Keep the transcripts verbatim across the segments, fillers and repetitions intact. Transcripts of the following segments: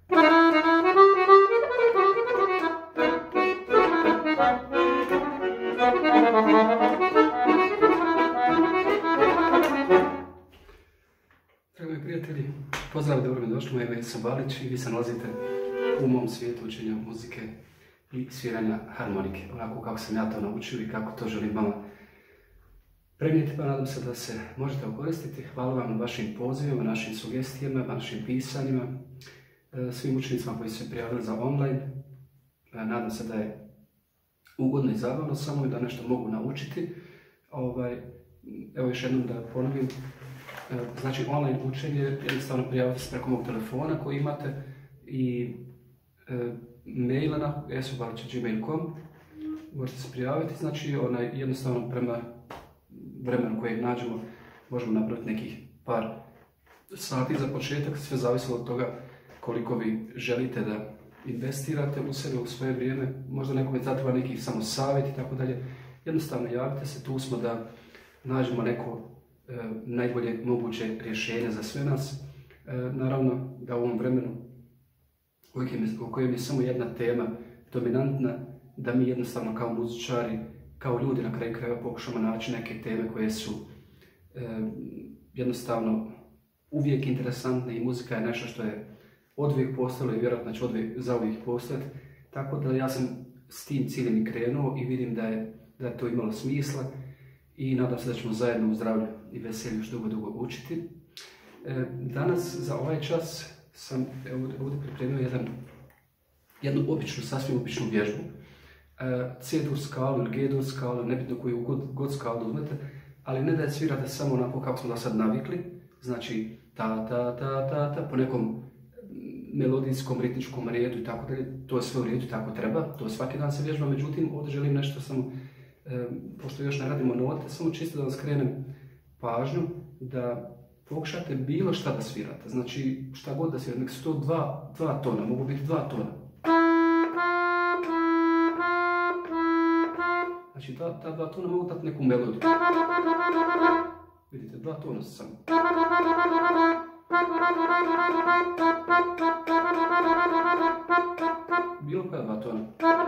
Dragi prijatelji, pozdrav, dobro mi došli, moje ime sam Balić i vi se nalazite u mom svijetu učenja muzike i sviranja harmonike, onako kako sam ja to naučio i kako to želim vama prenijeti, pa nadam se da se možete okoristiti. Hvala vam na vašim pozivima, našim sugestijama, vašim pisanjima, svim učenicima koji su se prijavili za online. Nadam se da je ugodno i zabavno samo i da nešto mogu naučiti. Ovaj, evo još jednom da ponovim, znači online učenje, jednostavno prijavite se preko mog telefona koji imate i e, maila na s o balić at gmail dot com, možete se prijaviti, znači onaj, jednostavno prema vremenu kojeg nađemo možemo napraviti nekih par sati za početak, sve zavisi od toga koliko vi želite da investirate u sebe, u svoje vrijeme, možda nekome zatreba neki samo savjet i tako dalje. Jednostavno javite se, tu smo da nađemo neko e, najbolje moguće rješenje za sve nas. E, naravno da u ovom vremenu u kojem je samo jedna tema dominantna, da mi jednostavno kao muzičari, kao ljudi na kraju krajeva pokušamo naći neke teme koje su e, jednostavno uvijek interesantne i muzika je nešto što je odvijek postojalo i vjerojatno će odvijek, za uvijek postojati. Tako da ja sam s tim ciljem i krenuo i vidim da je, da je to imalo smisla i nadam se da ćemo zajedno u zdravlju i veselju još dugo, dugo učiti. E, danas za ovaj čas sam ovdje pripremio jedan, jednu običnu, sasvim običnu vježbu. E, C-dur skalu ili G-dur skalu, nebitno koju god, god skalu uzmete, ali ne da je svirate samo onako kako smo do sad navikli, znači ta, ta, ta, ta, ta, po nekom melodijskom, ritmičkom redu i tako dalje, to je sve u redu, tako treba, to svaki dan se vježba, međutim ovdje želim nešto samo, e, pošto još ne radimo note, samo čisto da vam skrenem pažnju da pokušate bilo šta da svirate, znači šta god da svirate, nek su to dva, dva tona, mogu biti dva tona. Znači ta, ta dva tona mogu dati neku melodiju. Vidite, dva tona su samo. Bilo koja dva tona.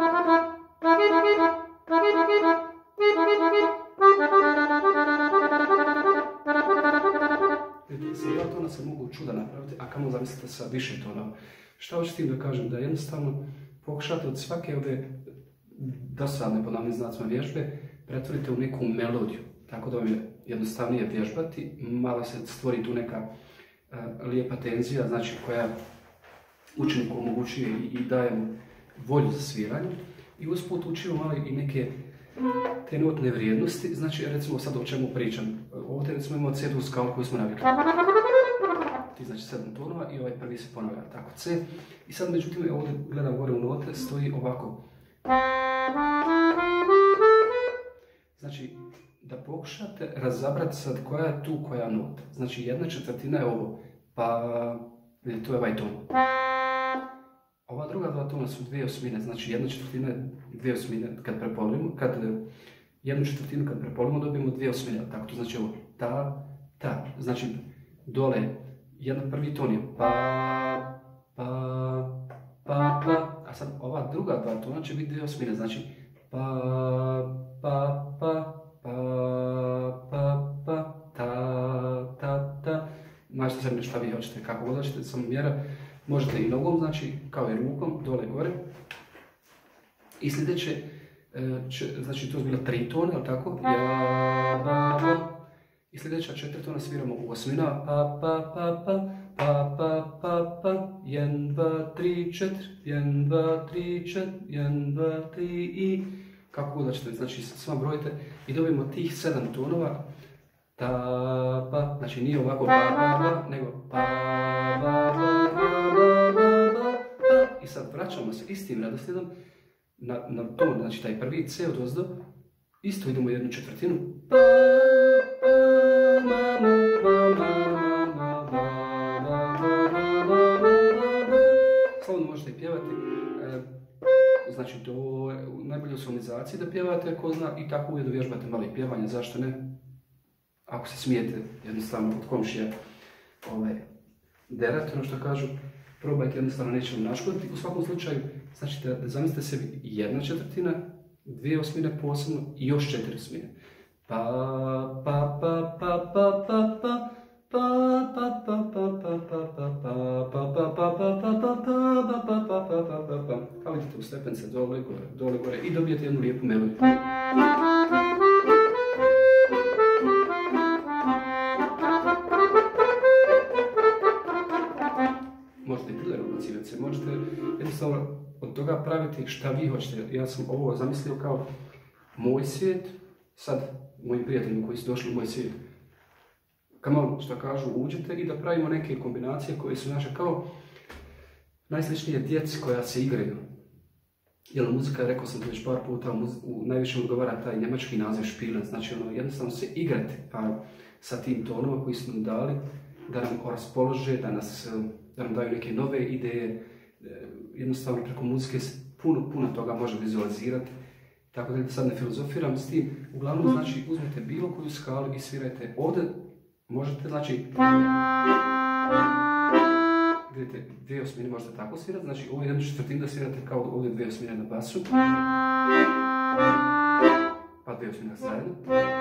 Vidite, sa dva tona se mogu čuda napraviti, a kamo zamislite sa više tona. Šta hoću tim da kažem? Da jednostavno pokušate od svake ove dosadne, po navnim znacima, vježbe pretvorite u neku melodiju, tako da vam je jednostavnije vježbati, malo se stvori tu neka uh, lijepa tenzija, znači koja učeniku omogućuje i, i daje mu volju za sviranje i usput učimo malo i neke te notne vrijednosti, znači recimo sad o čemu pričam, ovdje recimo imamo C-dur skalu koju smo navikli, ti znači sedam tonova i ovaj prvi se ponavlja tako C i sad međutim ovdje gledam gore u note, stoji ovako. Znači, da pokušate razabrati sad koja je tu koja nota. Znači, jedna četvrtina je ovo, pa vidite, to je ovaj ton. Ova druga dva tona su dvije osmine, znači jedna četvrtina je dvije osmine kad prepolimo, kad jednu četvrtinu kad prepolimo dobijemo dvije osmine, tako to znači ovo ta, ta. Znači, dole, jedan prvi ton je pa, pa, pa, pa, a sad ova druga dva tona će biti dvije osmine, znači pa, pa, pa, pa, pa, pa, ta, ta, ta. Možete se šta vi hoćete, kako god hoćete, samo mjera. Možete i nogom, znači kao i rukom, dole gore. I sljedeće, znači to je bilo tri tone, ali tako? Ja, ba, ba. I sljedeća četiri tona sviramo u osmina, pa, pa, pa, pa, pa, pa, pa, pa, jedan, dva, tri, četiri, jedan, dva, tri, četiri, jedan, dva, tri i kako god ćete, znači sva brojite i dobijemo tih sedam tonova, ta, pa, znači nije ovako pa, pa, pa, nego pa, pa, pa, pa, pa, pa, pa, i sad vraćamo se istim redoslijedom na, na ton, znači taj prvi C od ozdo, isto idemo jednu četvrtinu, pa, pa, ma, ma, ma, ma, slobodno možete i pjevati, e, znači do najbolje sonizaciji da pjevate, ko zna, i tako uvijek dovježbate malo i pjevanje, zašto ne? Ako se smijete jednostavno od komšija ovaj, derati, ono što kažu, probajte, jednostavno neće vam naškoditi. U svakom slučaju, znači da zamislite sebi jedna četvrtina, dvije osmine posebno i još četiri osmine. Pa, pa, pa, pa, pa, pa, pa. Kao idete u stepence dole gore, dole gore i dobijete jednu lijepu melodiju. Možete i piler odbacivati se, možete jednostavno od toga praviti šta vi hoćete. Ja sam ovo zamislio kao moj svijet, sad mojim prijateljima koji su došli u moj svijet. Kamo što kažu, uđete i da pravimo neke kombinacije koje su naše kao najsličnije djeci koja se igraju. Jer muzika, rekao sam to već par puta, u najviše odgovara taj njemački naziv špilen, znači ono, jednostavno se igrati pa, sa tim tonoma koji su nam dali, da nam raspolože, da, nas, da nam daju neke nove ideje, jednostavno preko muzike se puno, puno toga može vizualizirati. Tako da sad ne filozofiram s tim, uglavnom znači uzmete bilo koju skalu i svirajte ovdje. Možete, znači, vidite, dvije osmine možete tako svirati, znači ovo je jednu četvrtinu da svirate kao ovdje dvije osmine na basu, pa dvije osmine zajedno.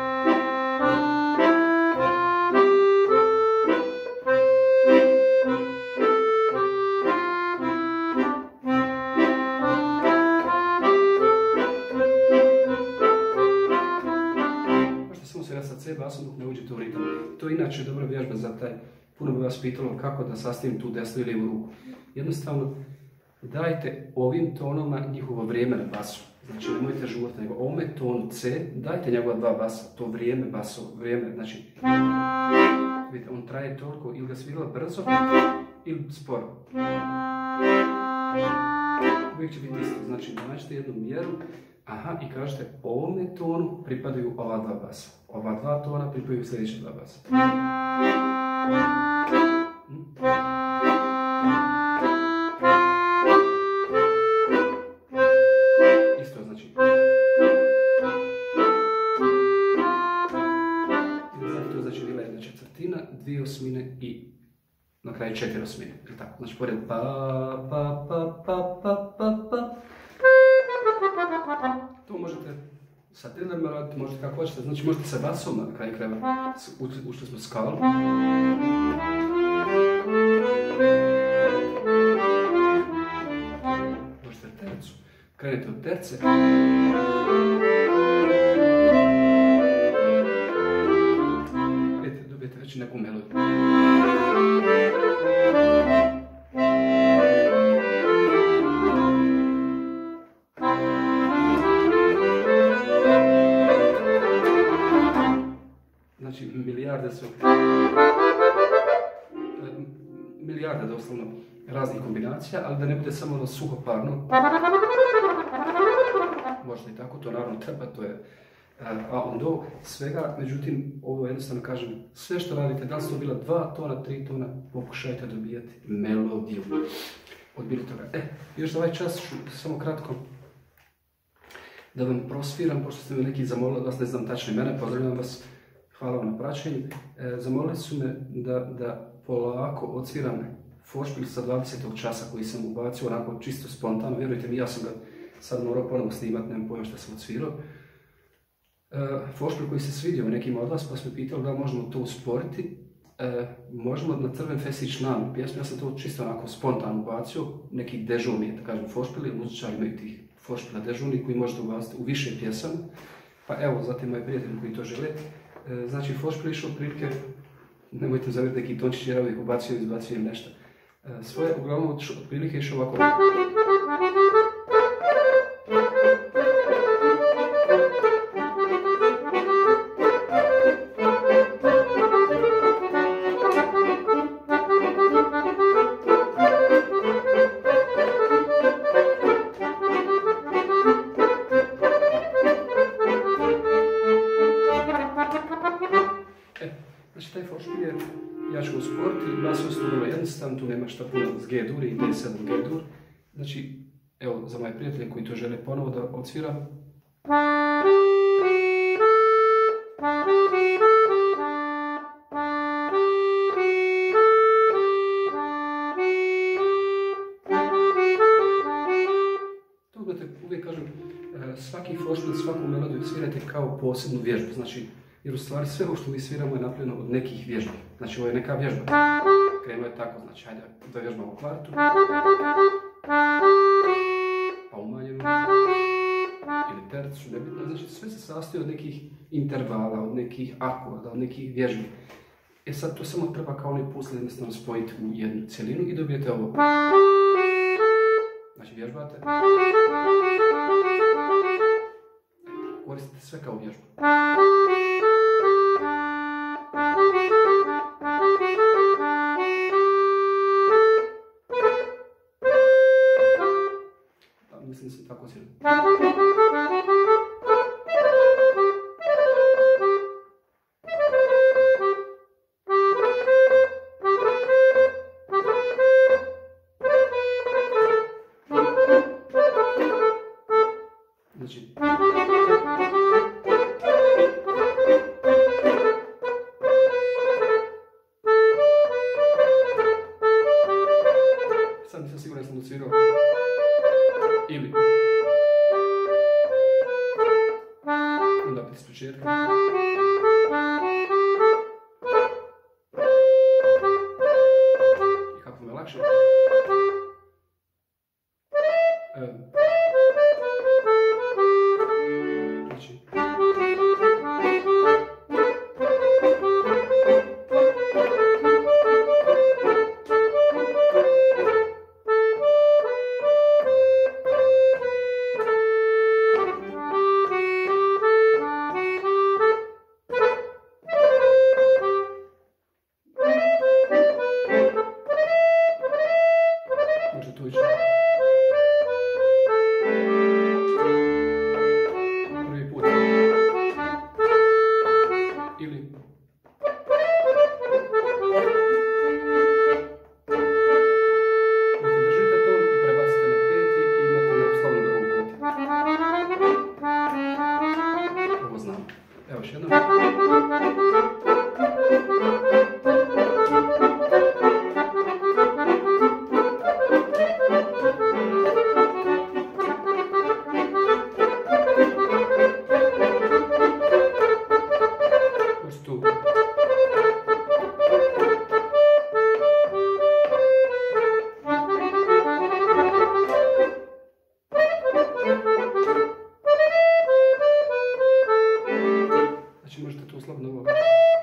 Sa C basom dok ne uđete u ritam. To je inače dobra vježba za taj. Puno bi vas pitalo kako da sastavim tu desnu i lijevu ruku. Jednostavno, dajte ovim tonoma njihovo vrijeme na basu. Znači, nemojte žurati, nego ovome tonu C, dajte njegova dva basa, to vrijeme baso, vrijeme, znači, vidite, on traje toliko, ili ga svirala brzo, ili sporo. Uvijek će biti isto, znači, nađete jednu mjeru, aha, i kažete, ovome tonu pripadaju ova dva basa. Ova dva tona pripadaju sljedeća dva basa. Isto znači. To znači bila jedna četvrtina, dvije osmine i na kraju četiri osmine. Znači, pored pa, pa, pa, pa, pa, pa, pa. To možete sa trilerima raditi, možete kako hoćete, znači možete sa basom na kraju krajeva, ušli smo skalu. Možete tercu, krenete od terce. Vidite, dobijete već neku melodiju. Znači, milijarde su, milijarde doslovno raznih kombinacija, ali da ne bude samo ono suhoparno. Možda i tako, to naravno treba, to je a on do svega, međutim, ovo jednostavno kažem, sve što radite, da li su to bila dva tona, tri tona, pokušajte dobijati melodiju. Odbili toga. E, još za ovaj čas ću samo kratko da vam prosviram, pošto ste me neki zamolili od vas, ne znam tačne imena, pozdravljam vas. Hvala vam na praćenju. E, zamolili su me da, da polako odsviram foršpil sa dvadesetog časa koji sam ubacio onako čisto spontano. Vjerujte mi, ja sam ga sad morao ponovo snimati, nemam pojma što sam odsvirao. E, foršpil koji se svidio nekima od vas, pa smo pitali da možemo to usporiti. E, možemo na Crven festić nam pjesmu, ja sam to čisto onako spontano ubacio, neki dežurni, da kažem, foršpili, muzičari imaju tih foršpila dežurni koji možete ubaciti u više pjesama. Pa evo, zatim moji prijatelji koji to žele. Znači, foršpil išao prilike, nemojte zavjeriti neki tončić jer uvijek ubacio i izbacujem nešto. Svoje, uglavnom, od prilike išao ovako. Ja ću usporiti, basove su vrlo jednostavno, tu nema šta puno s G-dur i D sedam G-dur. Znači, evo, za moje prijatelje koji to žele ponovo da odsviram. kao posebnu vježbu, znači, jer u stvari sve ovo što mi sviramo je napravljeno od nekih vježbi. Znači, ovo je neka vježba. Krenuo je tako, znači, hajde da vježbamo kvartu, pa umanjenu, ili tercu, nebitno, znači sve se sastoji od nekih intervala, od nekih akorda, od nekih vježbi. E sad to samo treba kao onaj pusle jednostavno spojiti u jednu cjelinu i dobijete ovo. Znači vježbate. Koristite sve kao vježbu. Mislim da se tako svira. Znači... Sad nisam siguran da sam docvirao. Ili... Onda opet iz početka. I kako me lakše. E, znači... Može tu ići. Prvi put. Ili... Držite to i prebacite na peti i imate naposlovno drugu peti. Ovo znam. Evo još jednom. Znači možete tu slobodno ovo.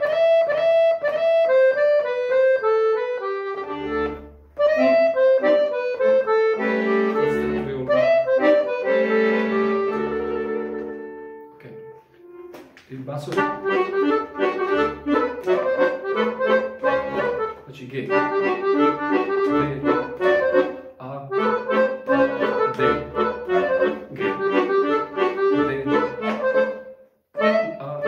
Ok. I baso. Znači G. D. A. D. G. D. A.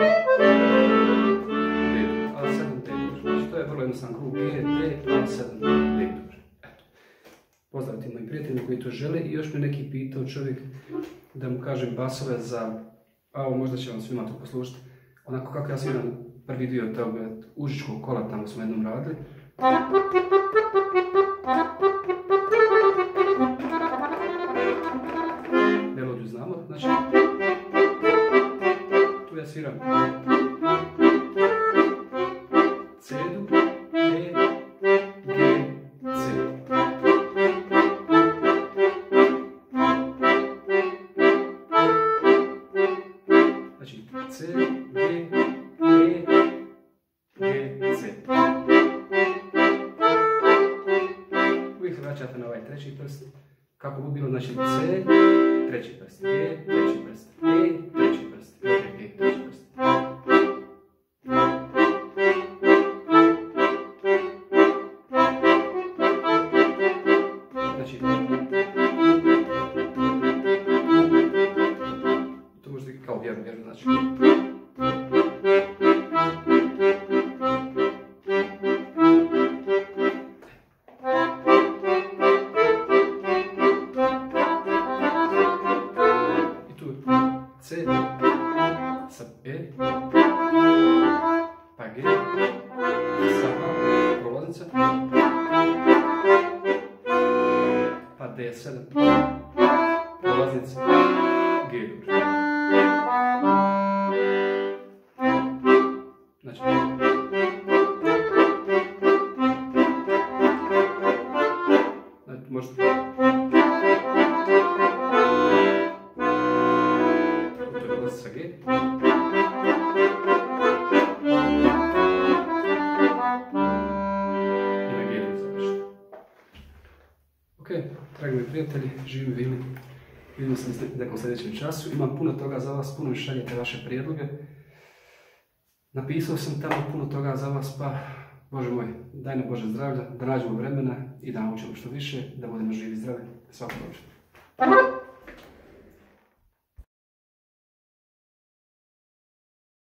A sedam D. Znači to je vrlo jednostavan krug. G, D, A sedam D. Eto. Pozdravite moji prijatelji koji to žele i još me neki pitao čovjek da mu kažem basove za, a ovo možda će vam svima to poslušati, onako kako ja sviram prvi dio tog Užičkog kola, tamo smo jednom radili. Melodiju znamo, znači tu ja sviram C-dur, E, G, C. Znači C, G, E, G, C. Uvijek se vraćate na ovaj treći prst. Kako bi bilo, znači C, treći prst, G, treći prst, E, treći prst, G, treći prst. Znači, to možete kao vjeru, vjeru, znači. C, sa E, pa G, sa A, prolaznica, pa D sedam, prolaznica, G dur. Znači, znači možete... To je glas sa G. I na G je završeno. Ok, dragi moji prijatelji, živim Vili. Vidimo se u nekom sljedećem času. Imam puno toga za vas, puno mi šaljete vaše prijedloge. Napisao sam tamo puno toga za vas, pa Bože moj, daj nam Bože zdravlja, da nađemo vremena i da naučimo što više, da budemo živi i zdravi. Svako dobro.